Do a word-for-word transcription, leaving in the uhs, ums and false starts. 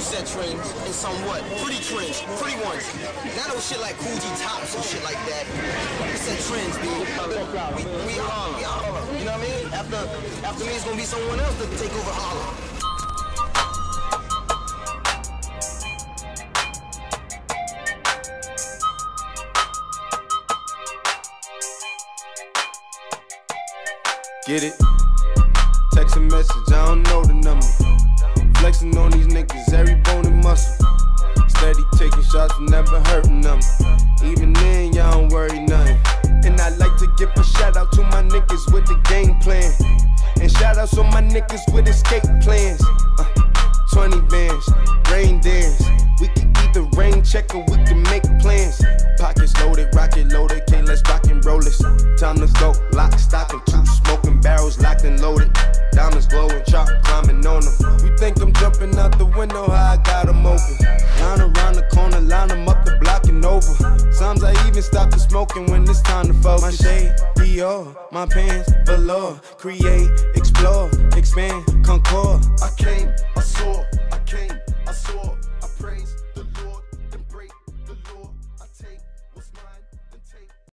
set trends and some what? Pretty trends, pretty ones. Not no shit like Coogee tops and shit like that. We set trends, B. We, we are, we are. You know what I mean? After, after me, it's gonna be someone else to take over Harlem. Get it? Text a message, I don't know the number. Flexing on these niggas, every bone and muscle. Steady taking shots, never hurting them. Even then, y'all don't worry nothing. And I like to give a shout out to my niggas with the game plan. And shout outs on my niggas with escape plans. Uh, twenty bands, rain dance. We can either rain check or we can make plans. Pockets loaded, rocket loaded, okay, let's rock and roll this. Time to go, lock, stock, and two smoking barrels locked and loaded. Diamonds glowing, chop climbing on them. You think I'm jumping out the window, how I got them open. Line around the corner, line them up the block and over. Sometimes I even stop the smoking when it's time to focus. My shade, Dior, my pants, velour. Create, explore, expand, concord. I came, I saw.